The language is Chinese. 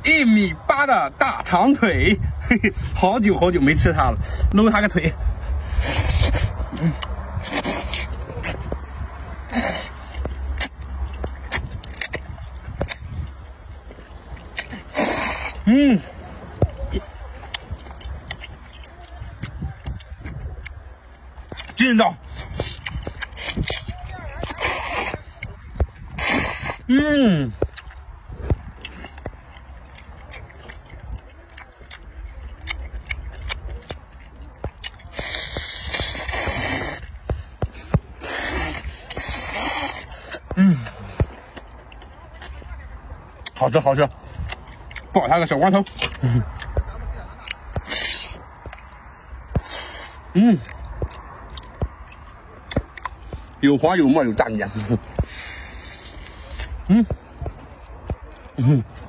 1米8的大长腿，嘿嘿，好久没吃它了，搂它个腿。金人造。好吃，爆它个小光头。有黄有沫有蘸酱。